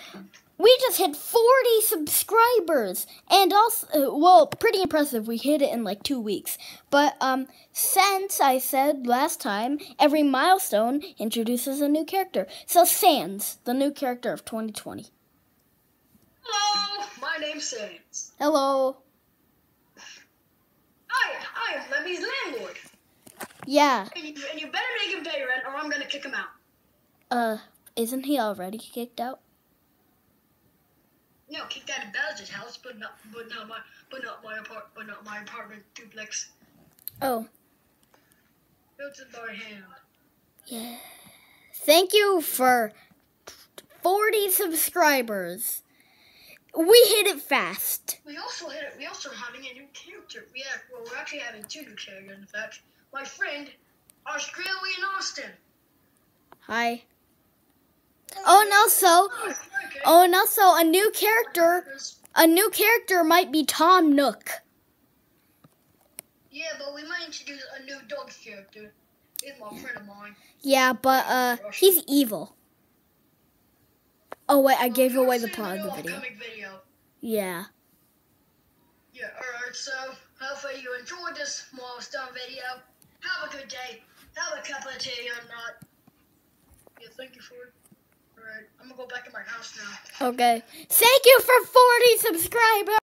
We just hit 40 subscribers, and also, well, pretty impressive. We hit it in like 2 weeks. But since I said last time, every milestone introduces a new character. So Sans, the new character of 2020. Hello, my name's Sans. Hello. I am Lemmy's landlord. Yeah. And you better make him pay rent, or I'm gonna kick him out. Isn't he already kicked out? No, kicked out of Bowser's house, but not my apartment duplex. Oh. Built in by hand. Yeah. Thank you for 40 subscribers. We hit it fast. We also are having a new character. We're actually having 2 new characters, in fact. My friend, Australian Austin. Hi. And also a new character might be Tom Nook. Yeah, but we might introduce a new dog character. He's my friend of mine. Yeah, but he's evil. Oh wait, I gave away the part of the video. Yeah. Yeah, alright, so hopefully you enjoyed this milestone video. Have a good day. Have a cup of tea or not. Yeah, thank you for it. Alright, I'm gonna go back in my house now. Okay. Thank you for 40 subscribers.